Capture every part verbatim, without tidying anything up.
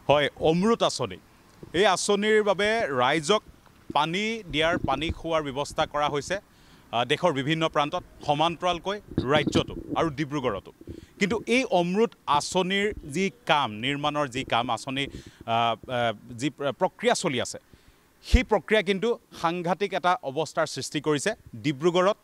হয় অমৃত আঁচনি এই আঁচনিৰ বাবে ৰাইজক পানী দিয়াৰ পানী খোৱাৰ ব্যৱস্থা কৰা হৈছে দেশৰ বিভিন্ন প্ৰান্তত সমান্তৰালকৈ ৰাজ্যতো আৰু ডিব্ৰুগড়তো কিন্তু এই অমৃত আঁচনিৰ যি কাম নিৰ্মাণৰ যি কাম আঁচনি যি প্ৰক্ৰিয়া চলি আছে সেই প্ৰক্ৰিয়া কিন্তু সাংঘাতিক এটা অৱস্থাৰ সৃষ্টি কৰিছে ডিব্ৰুগড়ত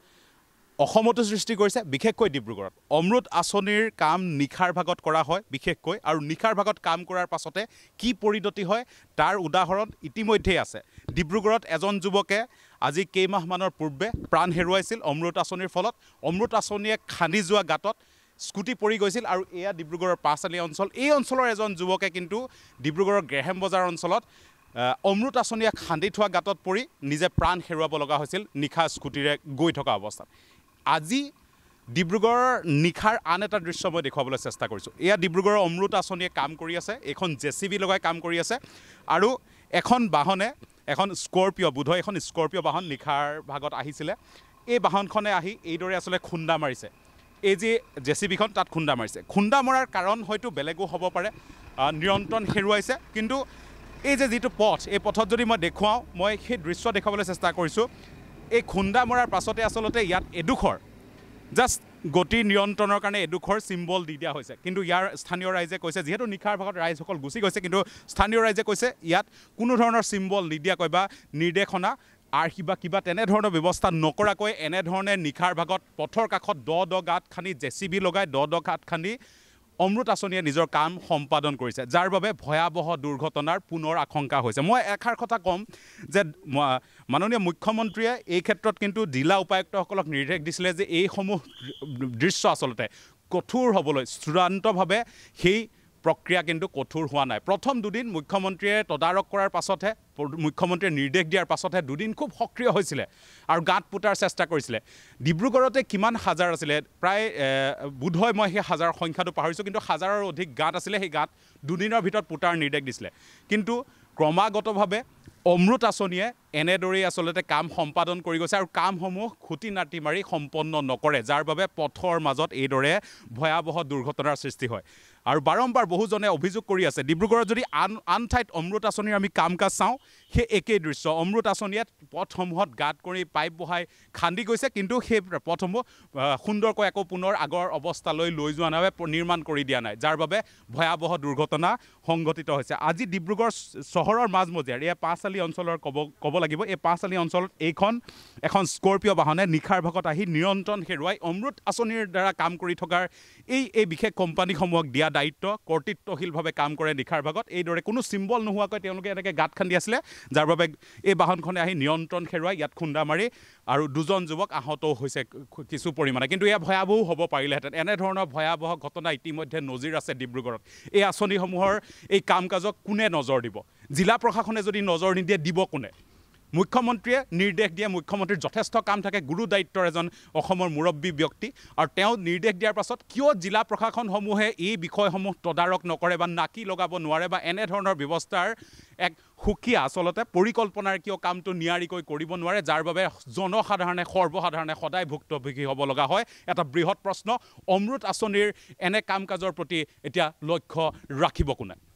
অসমতো সৃষ্টি কৰিছে বিশেষকৈ ডিব্ৰুগড়ত অমৃত আঁচনিৰ কাম নিখাৰ ভাগত কৰা হয় বিশেষকৈ আৰু নিখাৰ ভাগত কাম কৰাৰ পাছতে কি পৰিণতি হয় তাৰ উদাহৰণ ইতিমধ্যেই আছে ডিব্ৰুগড়ত এজন যুৱকে আজি কেইমাহমানৰ পূৰ্বে প্ৰাণ হেৰুৱাইছিল অমৃত আঁচনিৰ ফলত অমৃত আঁচনিয়ে খান্দি যোৱা গাঁতত স্কুটি পৰি গৈছিল আৰু এয়া ডিব্ৰুগড়ৰ পাঁচআলি অঞ্চল এই অঞ্চলৰ এজন যুৱকে কিন্তু ডিব্ৰুগড়ৰ গ্ৰেহেম বজাৰ অঞ্চলত অমৃত আঁচনিয়ে খান্দি থোৱা গাঁতত পৰি নিজে প্ৰাণ হেৰুৱাব লগা হৈছিল নিশা স্কুটিৰে গৈ থকা অৱস্থাত আজি ডিব্ৰুগড়ৰ নিখাৰ আন এটা দৃশ্য মই দেখুৱাবলৈ চেষ্টা কৰিছোঁ এয়া ডিব্ৰুগড়ৰ অমৃত আঁচনিয়ে কাম কৰি আছে এখন জে চি বি লগাই কাম কৰি আছে আৰু এখন বাহনে এখন স্কৰপিঅ' বোধহয় এখন স্কৰপিঅ' বাহন নিখাৰ ভাগত আহিছিলে এই বাহনখনে আহি এইদৰে আচলতে খুন্দা মাৰিছে এই যে জে চি বিখন তাত খুন্দা মাৰিছে খুন্দা মৰাৰ কাৰণ হয়তো বেলেগো হ'ব পাৰে নিয়ন্ত্ৰণ হেৰুৱাইছে কিন্তু এই যে যিটো পথ এই পথত যদি মই দেখুৱাওঁ মই সেই দৃশ্য দেখুৱাবলৈ চেষ্টা কৰিছোঁ এই খুন্দা মৰাৰ পাছতে আচলতে ইয়াত এডোখৰ জাষ্ট গতি নিয়ন্ত্ৰণৰ কাৰণে এডোখৰ চিম্বল দি দিয়া হৈছে কিন্তু ইয়াৰ স্থানীয় ৰাইজে কৈছে যিহেতু নিশাৰ ভাগত ৰাইজসকল গুচি গৈছে কিন্তু স্থানীয় ৰাইজে কৈছে ইয়াত কোনো ধৰণৰ চিম্বল নিদিয়াকৈ বা নিৰ্দেশনা আৰ্হি বা কিবা তেনেধৰণৰ ব্যৱস্থা নকৰাকৈ এনেধৰণে নিশাৰ ভাগত পথৰ কাষত দ দ গাঁত খান্দি জে চি বি লগাই দ দ গাঁত খান্দি অমৃত আঁচনিয়ে নিজৰ কাম সম্পাদন কৰিছে যাৰ বাবে ভয়াৱহ দুৰ্ঘটনাৰ পুনৰ আশংকা হৈছে মই এষাৰ কথা ক'ম যে মাননীয় মুখ্যমন্ত্ৰীয়ে এই ক্ষেত্ৰত কিন্তু জিলা উপায়ুক্তসকলক নিৰ্দেশ দিছিলে যে এইসমূহ দৃশ্য আচলতে কঠোৰ হ'বলৈ চূড়ান্তভাৱে সেই প্ৰক্ৰিয়া কিন্তু কঠোৰ হোৱা নাই প্ৰথম দুদিন মুখ্যমন্ত্ৰীয়ে তদাৰক কৰাৰ পাছতহে মুখ্যমন্ত্ৰীয়ে নিৰ্দেশ দিয়াৰ পাছতহে দুদিন খুব সক্ৰিয় হৈছিলে আৰু গাঁত পুতাৰ চেষ্টা কৰিছিলে ডিব্ৰুগড়তে কিমান হাজাৰ আছিলে প্ৰায় বোধহয় মই সেই হাজাৰৰ সংখ্যাটো পাহৰিছোঁ কিন্তু হাজাৰৰ অধিক গাঁত আছিলে সেই গাঁত দুদিনৰ ভিতৰত পুতাৰ নিৰ্দেশ দিছিলে কিন্তু ক্ৰমাগতভাৱে অমৃত আঁচনিয়ে এনেদৰেই আচলতে কাম সম্পাদন কৰি গৈছে আৰু কামসমূহ খুটি নাটি মাৰি সম্পন্ন নকৰে যাৰ বাবে পথৰ মাজত এইদৰে ভয়াৱহ দুৰ্ঘটনাৰ সৃষ্টি হয় আৰু বাৰম্বাৰ বহুজনে অভিযোগ কৰি আছে ডিব্ৰুগড়ত যদি আন আন ঠাইত অমৃত আঁচনিৰ আমি কাম কাজ চাওঁ সেই একেই দৃশ্য অমৃত আঁচনিয়ে পথসমূহত গাঁত কৰি পাইপ বহাই খান্দি গৈছে কিন্তু সেই পথসমূহ সুন্দৰকৈ আকৌ পুনৰ আগৰ অৱস্থালৈ লৈ যোৱা নাই নিৰ্মাণ কৰি দিয়া নাই যাৰ বাবে ভয়াৱহ দুৰ্ঘটনা সংঘটিত হৈছে আজি ডিব্ৰুগড় চহৰৰ মাজমজিয়াৰ এয়া পাঁচআলি অঞ্চলৰ ক'ব ক'ব লাগিব এই পাঁচআলি অঞ্চলত এইখন এখন স্কৰপিঅ' বাহনে নিশাৰ ভাগত আহি নিয়ন্ত্ৰণ হেৰুৱাই অমৃত আঁচনিৰ দ্বাৰা কাম কৰি থকাৰ এই এই বিশেষ কোম্পানীসমূহক দিয়া দায়িত্ব কৰ্তৃত্বশীলভাৱে কাম কৰে নিশাৰ ভাগত এইদৰে কোনো চিম্বল নোহোৱাকৈ তেওঁলোকে এনেকৈ গাঁত খান্দি আছিলে যাৰ বাবে এই বাহনখনে আহি নিয়ন্ত্ৰণ হেৰুৱাই ইয়াত খুন্দা মাৰি আৰু দুজন যুৱক আহতও হৈছে কিছু পৰিমাণে কিন্তু এয়া ভয়াৱহো হ'ব পাৰিলেহেঁতেন এনেধৰণৰ ভয়াৱহ ঘটনা ইতিমধ্যে নজিৰ আছে ডিব্ৰুগড়ত এই আঁচনিসমূহৰ এই কাম কাজক কোনে নজৰ দিব জিলা প্ৰশাসনে যদি নজৰ নিদিয়ে দিব কোনে মুখ্যমন্ত্ৰীয়ে নিৰ্দেশ দিয়ে মুখ্যমন্ত্ৰীৰ যথেষ্ট কাম থাকে গুৰু দায়িত্বৰ এজন অসমৰ মুৰব্বী ব্যক্তি আৰু তেওঁ নিৰ্দেশ দিয়াৰ পাছত কিয় জিলা প্ৰশাসনসমূহে এই বিষয়সমূহ তদাৰক নকৰে বা নাকি লগাব নোৱাৰে বা এনেধৰণৰ ব্যৱস্থাৰ এক সুকীয়া আচলতে পৰিকল্পনাৰ কিয় কামটো নিয়াৰিকৈ কৰিব নোৱাৰে যাৰ বাবে জনসাধাৰণে সৰ্বসাধাৰণে সদায় ভুক্তভোগী হ'ব লগা হয় এটা বৃহৎ প্ৰশ্ন অমৃত আঁচনিৰ এনে কাম কাজৰ প্ৰতি এতিয়া লক্ষ্য ৰাখিব কোনে